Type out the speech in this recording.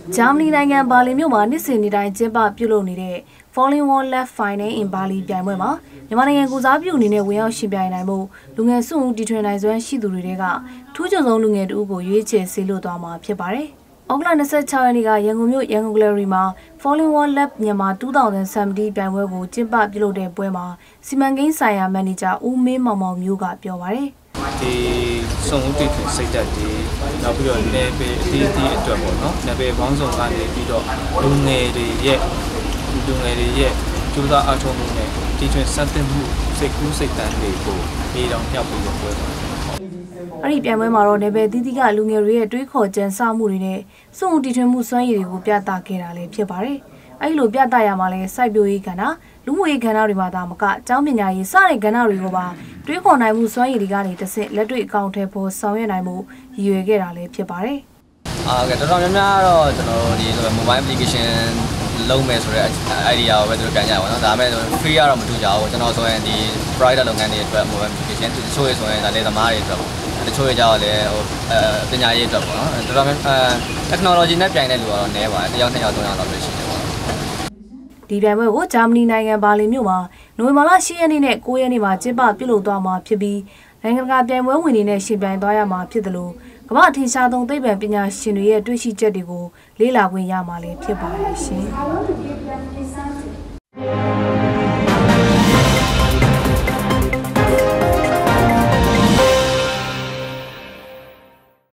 ဂျာမနီနိုင်ငံဘာလင်မြို့မှာနှစ်စဉ်နေ့တိုင်းကျင်းပပြုလုပ်နေတဲ့ Falling Wall Left Final in Bali ပြိုင်ပွဲမှာမြန်မာနိုင်ငံကိုစားပြုအနေနဲ့ဝင်ရောက်ရှင်ပြိုင်နိုင်မှုလူငယ်စုတီထွင်နိုင်စွမ်းရှိသူတွေကထူးချွန်ဆုံးလူငယ်တို့ကိုရွေးချယ်ဆေးလွှတ်သွားမှာဖြစ်ပါတယ်။ဩဂုတ်လ26ရက်နေ့ကရန်ကုန်မြို့ရန်ကုန်ဂယ်လရီမှာ Falling Wall Left မြန်မာ2017ပြိုင်ပွဲကိုကျင်းပပြုလုပ်တဲ့ပွဲမှာစီမံကိန်းဆိုင်ရာမန်နေဂျာဦးမင်းမောင်မောင်မျိုးကပြောပါတယ်။ဒီစုံဦးတီထွင်စိတ်ဓာတ်တွေနောက်ပြီးတော့နယ်ပယ်အသေးသေးအတွက်ပေါ့နော်နယ်ပယ်ပေါင်းစုံကနေပြီးတော့လူငယ်တွေရဲ့ကျိုးသားအားထုတ်မှုနဲ့တီထွင်စတင်မှုစိတ်ကူးစိတ်တမ်းတွေကိုနေတောင်မြောက်ပြီးတော့ပွဲပါတယ်။အဲ့ဒီပြိုင်ပွဲမှာတော့နယ်ပယ်သီးသီးကလူငယ်တွေရဲ့တွေးခေါ်ကြံစမှုတွေနဲ့စုံတီထွင်မှုစွမ်းရည်တွေကိုပြသခဲ့တာလည်းဖြစ်ပါတယ်။အဲ့ဒီလိုပြသရမှာလဲစိုက်ပျိုးရေးကဏ္ဍလူမှုရေးကဏ္ဍတွေမှာဒါမကကျောင်းပညာရေးစတဲ့ကဏ္ဍတွေကိုပါတွေးခေါ်နိုင်မှုစွမ်းရည်တွေကနေတစ်ဆင့်လက်တွေ့အကောင့်ထဲပေါ်ဆောင်ရွက်နိုင်မှုရည်ရွယ်ခဲ့တာလည်းဖြစ်ပါတယ်။တော်တော်များများတော့ကျွန်တော်တို့ဒီ mobile application လုံးမယ်ဆိုတဲ့ idea ကိုပဲသူတို့ကန်ကြပါတော့။ဒါပေမဲ့ free ရတော့မတူကြဘူး။ကျွန်တော်ဆိုရင်ဒီ private လုပ်ငန်းတွေအတွက် mobile application တချို့ရဆိုရင်ဒါလေသမားတွေအတွက်ပေါ့။တချို့ရကြတော့လေပညာရေးအတွက်ပေါ့နော်။တော်တော်များtechnology နဲ့ပြိုင်တဲ့လူကတော့နည်းပါတယ်။တစ်ယောက်နှစ်ယောက်သုံးယောက်လောက်ပဲရှိတယ်ပေါ့။ဒီပြိုင်ပွဲကိုဂျာမနီနိုင်ငံဘာလင်မြို့မှာနိုဝင်ဘာလ10ရက်နေ့နဲ့9ရက်နေ့မှာကျင်းပပြုလုပ်သွားမှာဖြစ်ပြီးနိုင်ငံတကာပြိုင်ပွဲဝင်တွေနဲ့ရှင်ပြိုင်သွားရမှာဖြစ်တယ်လို့ကမ္ဘာအထင်ရှားဆုံးသိပ္ပံပညာရှင်တွေရဲ့တွေ့ရှိချက်တွေကိုလေ့လာခွင့်ရမှာလည်းဖြစ်ပါတယ်ရှင်။